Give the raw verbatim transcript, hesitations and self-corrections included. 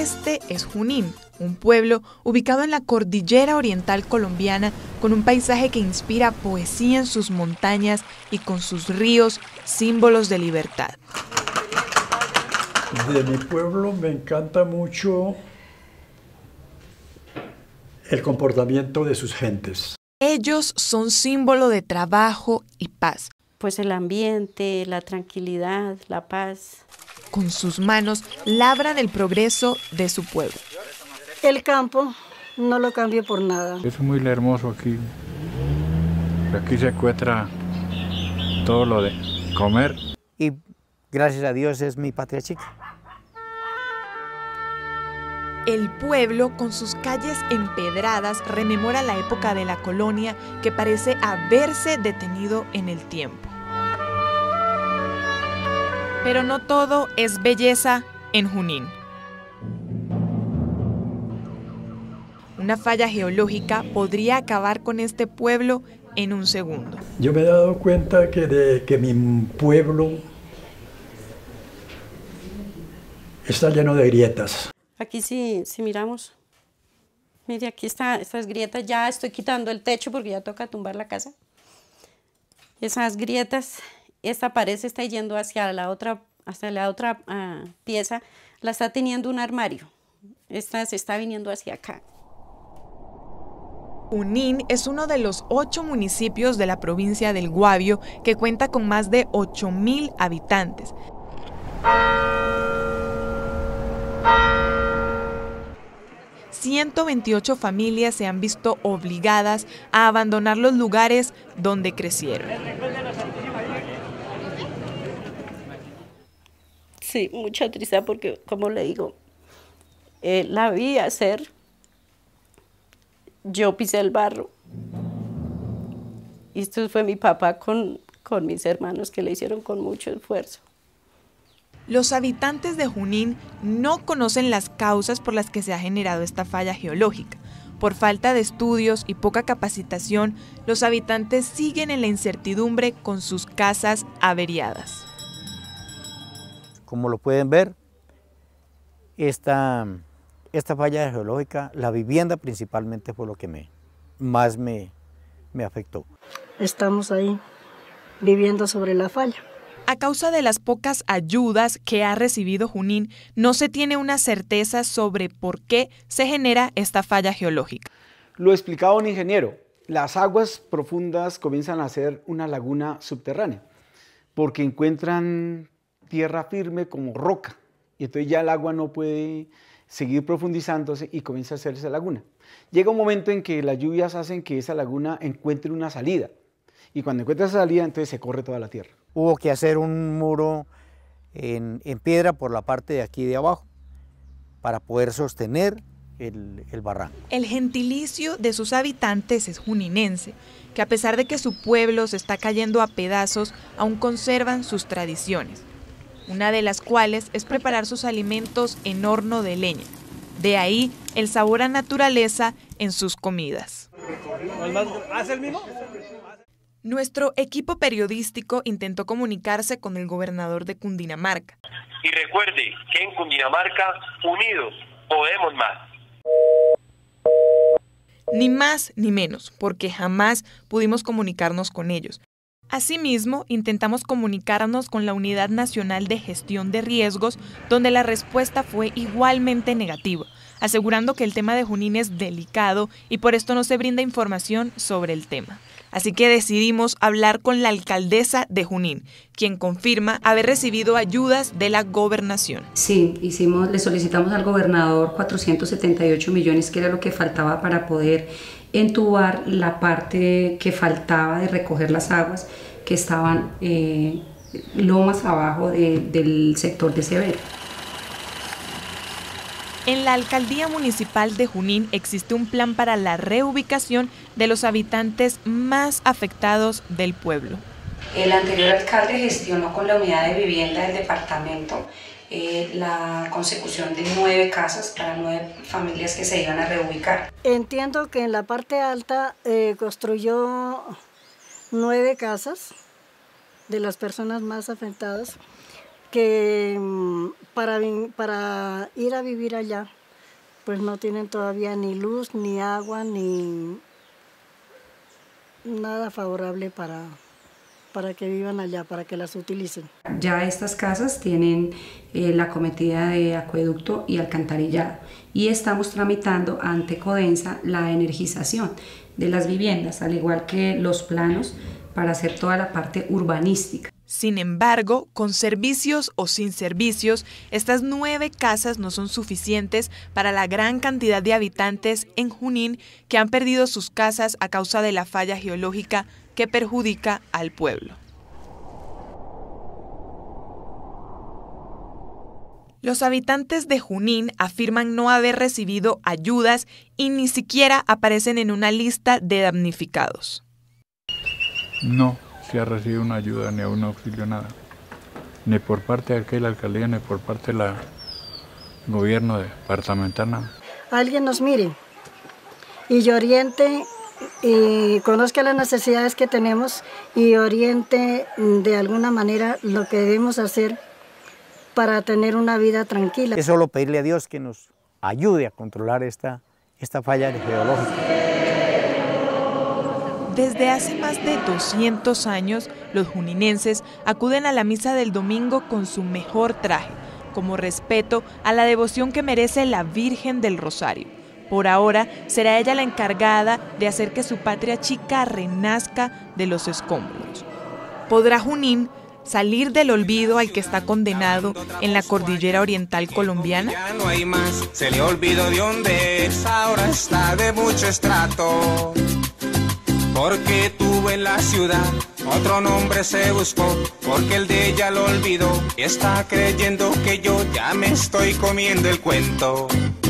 Este es Junín, un pueblo ubicado en la cordillera oriental colombiana con un paisaje que inspira poesía en sus montañas y con sus ríos, símbolos de libertad. De mi pueblo me encanta mucho el comportamiento de sus gentes. Ellos son símbolo de trabajo y paz. Pues el ambiente, la tranquilidad, la paz. Con sus manos labran el progreso de su pueblo. El campo no lo cambio por nada. Es muy hermoso aquí. Aquí se encuentra todo lo de comer. Y gracias a Dios es mi patria chica. El pueblo, con sus calles empedradas, rememora la época de la colonia que parece haberse detenido en el tiempo. Pero no todo es belleza en Junín. Una falla geológica podría acabar con este pueblo en un segundo. Yo me he dado cuenta que, de, que mi pueblo está lleno de grietas. Aquí sí, si miramos, mire, aquí está, estas grietas, ya estoy quitando el techo porque ya toca tumbar la casa. Esas grietas, esta pared se está yendo hacia la otra, hacia la otra uh, pieza, la está teniendo un armario. Esta se está viniendo hacia acá. Junín es uno de los ocho municipios de la provincia del Guavio que cuenta con más de ocho mil habitantes. ciento veintiocho familias se han visto obligadas a abandonar los lugares donde crecieron. Sí, mucha tristeza porque, como le digo, eh, la vi hacer, yo pisé el barro. Y esto fue mi papá con, con mis hermanos que le hicieron con mucho esfuerzo. Los habitantes de Junín no conocen las causas por las que se ha generado esta falla geológica. Por falta de estudios y poca capacitación, los habitantes siguen en la incertidumbre con sus casas averiadas. Como lo pueden ver, esta, esta falla geológica, la vivienda principalmente fue lo que me, más me, me afectó. Estamos ahí, viviendo sobre la falla. A causa de las pocas ayudas que ha recibido Junín, no se tiene una certeza sobre por qué se genera esta falla geológica. Lo explicaba un ingeniero, las aguas profundas comienzan a ser una laguna subterránea, porque encuentran tierra firme como roca, y entonces ya el agua no puede seguir profundizándose y comienza a hacerse laguna. Llega un momento en que las lluvias hacen que esa laguna encuentre una salida, y cuando encuentra esa salida, entonces se corre toda la tierra. Hubo que hacer un muro en, en piedra por la parte de aquí de abajo para poder sostener el, el barranco. El gentilicio de sus habitantes es juninense, que a pesar de que su pueblo se está cayendo a pedazos, aún conservan sus tradiciones, una de las cuales es preparar sus alimentos en horno de leña. De ahí el sabor a naturaleza en sus comidas. ¿Hace el mismo? Nuestro equipo periodístico intentó comunicarse con el gobernador de Cundinamarca. Y recuerde que en Cundinamarca, unidos, podemos más. Ni más ni menos, porque jamás pudimos comunicarnos con ellos. Asimismo, intentamos comunicarnos con la Unidad Nacional de Gestión de Riesgos, donde la respuesta fue igualmente negativa, asegurando que el tema de Junín es delicado y por esto no se brinda información sobre el tema. Así que decidimos hablar con la alcaldesa de Junín, quien confirma haber recibido ayudas de la gobernación. Sí, hicimos, le solicitamos al gobernador cuatrocientos setenta y ocho millones, que era lo que faltaba para poder entubar la parte que faltaba de recoger las aguas que estaban eh, lomas abajo de, del sector de Severo. En la Alcaldía Municipal de Junín existe un plan para la reubicación de los habitantes más afectados del pueblo. El anterior alcalde gestionó con la unidad de vivienda del departamento eh, la consecución de nueve casas para nueve familias que se iban a reubicar. Entiendo que en la parte alta eh, construyó nueve casas de las personas más afectadas, que para, para ir a vivir allá, pues no tienen todavía ni luz, ni agua, ni nada favorable para, para que vivan allá, para que las utilicen. Ya estas casas tienen eh, la cometida de acueducto y alcantarillado y estamos tramitando ante Codensa la energización de las viviendas, al igual que los planos para hacer toda la parte urbanística. Sin embargo, con servicios o sin servicios, estas nueve casas no son suficientes para la gran cantidad de habitantes en Junín que han perdido sus casas a causa de la falla geológica que perjudica al pueblo. Los habitantes de Junín afirman no haber recibido ayudas y ni siquiera aparecen en una lista de damnificados. No se ha recibido una ayuda ni a un auxilio, nada. Ni por parte de aquí la alcaldía, ni por parte del gobierno departamental, nada. Alguien nos mire y oriente y conozca las necesidades que tenemos y oriente de alguna manera lo que debemos hacer para tener una vida tranquila. Es solo pedirle a Dios que nos ayude a controlar esta, esta falla geológica. Desde hace más de doscientos años, los juninenses acuden a la misa del domingo con su mejor traje, como respeto a la devoción que merece la Virgen del Rosario. Por ahora, será ella la encargada de hacer que su patria chica renazca de los escombros. ¿Podrá Junín salir del olvido al que está condenado en la cordillera oriental colombiana? Ya no hay más, se le olvidó de dónde es, ahora está de mucho estrato. Porque tuvo en la ciudad otro nombre se buscó, porque el de ella lo olvidó y está creyendo que yo ya me estoy comiendo el cuento.